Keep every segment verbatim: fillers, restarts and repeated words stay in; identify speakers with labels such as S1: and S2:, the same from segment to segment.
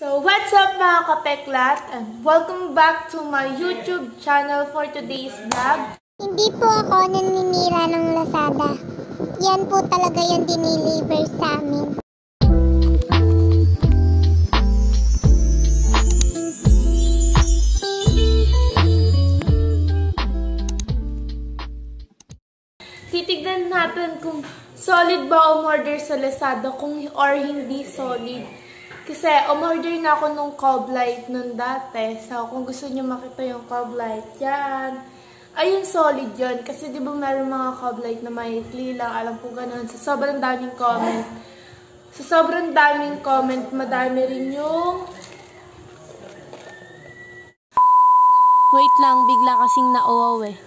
S1: So, what's up mga kapeklat? And welcome back to my YouTube channel for today's vlog.
S2: Hindi po ako naninira ng Lazada. Yan po talaga yung diniliver sa amin.
S1: Titignan natin kung solid ba umorder sa Lazada kung or hindi solid. Kasi umorder na ako nung Cove Light nun dati. So, kung gusto niyo makita yung Cove Light, yan. Ayun, solid yun. Kasi di ba meron mga Cove Light na maikli lang. Alam ko ganun. Sa sobrang daming comment. Sa sobrang daming comment, madami rin yung... Wait lang, bigla kasing na-owaw eh.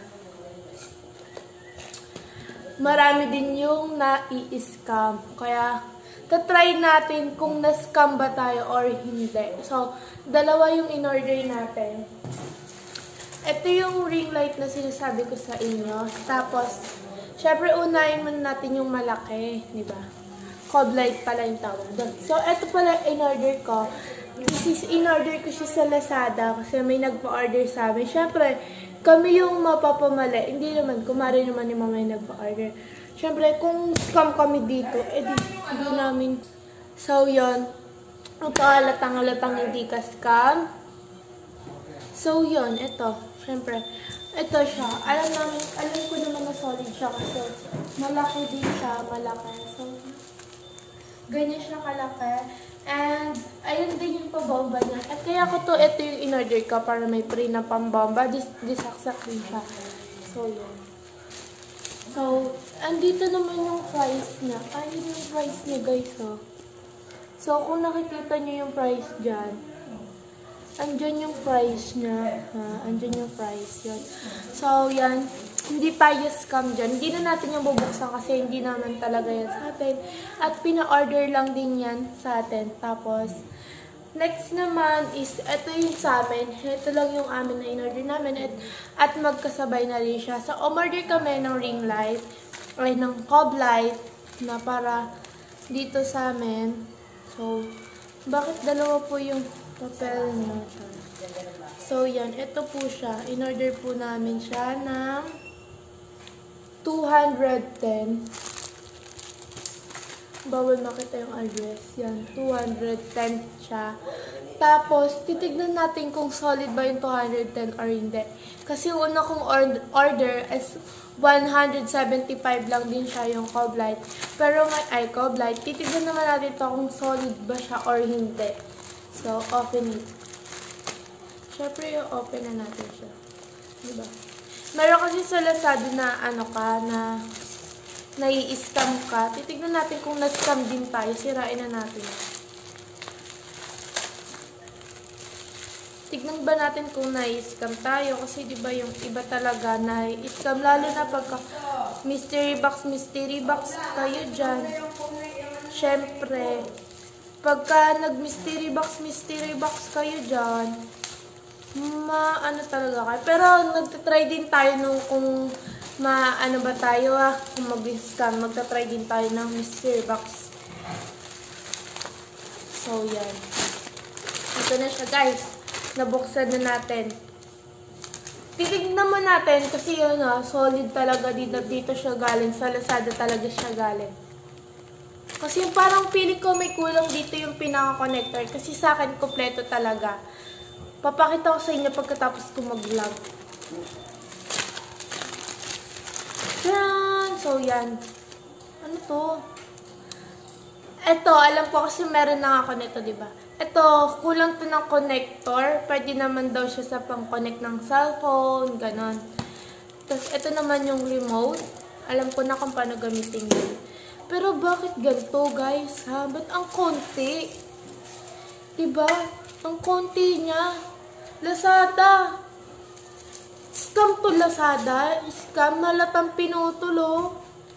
S1: Marami din yung nai-scam. Kaya... tatry natin kung na-scam ba tayo or hindi. So, dalawa yung in-order natin. Ito yung ring light na sinasabi ko sa inyo. Tapos, syempre unahin muna natin yung malaki, di ba? Cove Light pala yung tawag doon. So, ito pala in-order ko. This is in-order ko siya sa Lazada kasi may nagpa-order sa amin. Syempre, kami yung mapapamali. Hindi naman, kumari naman yung mamay nagpa-order. Siyempre, kung scam kami dito, edi, hindi namin. So, yun. Ito, halatang-halatang hindi ka scam. So, yun. Ito. Siyempre, ito siya. Alam namin, alam ko naman na solid siya kasi malaki din siya, malaki. So, ganyan siya kalaki. And, ayun din yung pabomba niya. At kaya ko to, ito yung in-order ko para may free na pambomba. Dis disaksak din siya. So, yun. So, andito naman yung price niya. Ayun yung price niya, guys, oh. So, kung nakikita niyo yung price dyan, andyan yung price niya. Ha? Andyan yung price yun. So, yan. Hindi tayo scam dyan. Hindi na natin yung bubuksan kasi hindi naman talaga yan sa atin. At pina-order lang din yan sa atin. Tapos, next naman is, ito yung sa amin. Ito lang yung amin na in-order namin. At, at magkasabay na rin siya. So, umorder kami ng ring light. Ay, ng Cove Light. Na para dito sa amin. So, bakit dalawa po yung papel niya? So, yan. Ito po siya. In-order po namin siya ng two hundred ten. Bawal makita yung address. Yan, two hundred ten siya. Tapos, titignan natin kung solid ba yung two hundred ten or hindi. Kasi yung una kong order is one hundred seventy-five lang din siya yung Cove Light. Pero may ay Cove Light, titignan naman natin to kung solid ba siya or hindi. So, open it. Siyempre, yung open na natin siya. Diba? Meron kasi sa Lazada na ano ka, na nai-scam ka. Titignan natin kung na-scam din tayo. Sirain na natin. Tignan ba natin kung nai-scam tayo? Kasi diba yung iba talaga nai-scam. Lalo na pagka mystery box, mystery box kayo dyan. Siyempre, pagka nag-mystery box, mystery box kayo dyan, ma-ano talaga kayo. Pero nagtatry din tayo nung kung ma-ano ba tayo ah, kung mag-scam, magta-try din tayo ng mystery box. So, yan. Ito na siya, guys. Nabuksan na natin. Titignan naman natin kasi yun ah, solid talaga dito, dito siya galing. Sa Lazada talaga siya galing. Kasi yung parang feeling ko may kulang dito yung pinaka-connector. Kasi sa akin, kompleto talaga. Papakita ko sa inyo pagkatapos ko mag-vlog. Yan! So, yan. Ano to? Ito, alam ko kasi meron na ako nito, diba? Ito, kulang to ng connector. Pwede naman daw siya sa pang-connect ng cellphone, ganon. Tapos, ito naman yung remote. Alam ko na kung paano gamitin yun. Pero, bakit ganito, guys? Ha? Ba't ang konti? Diba? Ang konti niya. Lazada. Scam to Lazada. Scam na latang pinutulo.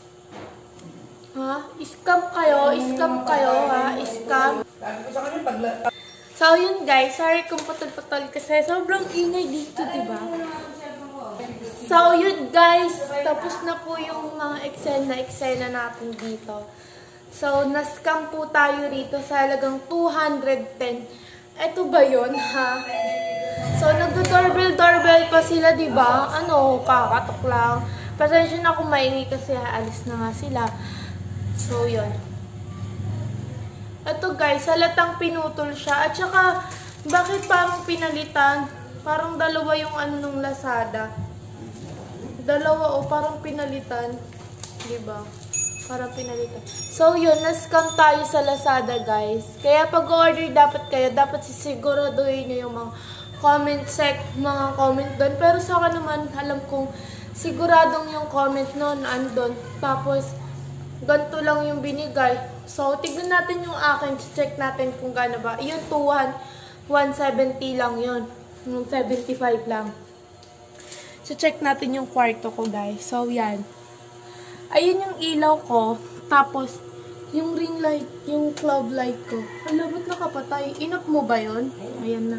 S1: Ha? Scam kayo. Scam kayo, ha? Scam. So, yun guys. Sorry kung putol-putol kasi sobrang ingay dito, diba? So, yun guys. Tapos na po yung mga eksena-eksena natin dito. So, na-scam po tayo rito sa halagang two hundred ten. Eto ba yun, ha? So, nagdo-doorbell-doorbell pa sila, di ba? Ano, kakatok lang. Pasensya na kung maingay kasi alis na nga sila. So, yun. Eto guys, halatang pinutol siya. At saka, bakit parang pinalitan? Parang dalawa yung ano nung Lazada. Dalawa o parang pinalitan. Diba? Parang pinalitan. So, yun. Na-scam tayo sa Lazada, guys. Kaya pag-order dapat kayo, dapat sisiguraduhin nyo yung mga comment sec, mga comment doon. Pero sa akin naman, alam kong siguradong yung comment nun andun. Tapos, ganito lang yung binigay. So, tignan natin yung akin. Check natin kung gaano ba. Yun, one seventy lang yun. Yung seventy-five lang. So, check natin yung kwarto ko, guys. So, yan. Ayun yung ilaw ko. Tapos, yung ring light, yung cloud light ko. Hala, ba't nakapatay? Inop mo ba yun? Ayan na.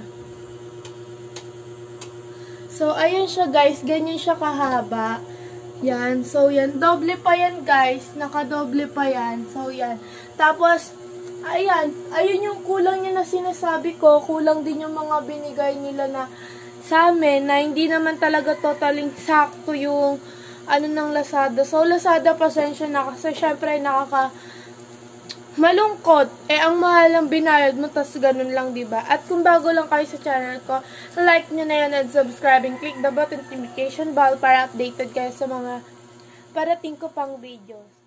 S1: So, ayan siya, guys. Ganyan siya kahaba. Yan. So, yan. Doble pa yan, guys. Nakadoble pa yan. So, yan. Tapos, ayan. Ayun yung kulang niya na sinasabi ko. Kulang din yung mga binigay nila na sa amin na hindi naman talaga totaling sakto yung ano ng Lazada. So, Lazada, pasensya na kasi syempre nakaka malungkot. Eh, ang mahal ang binayad mo, tas ganun lang, diba? At kung bago lang kayo sa channel ko, like nyo na yan and subscribe and click the button notification bell para updated kayo sa mga parating ko pang videos.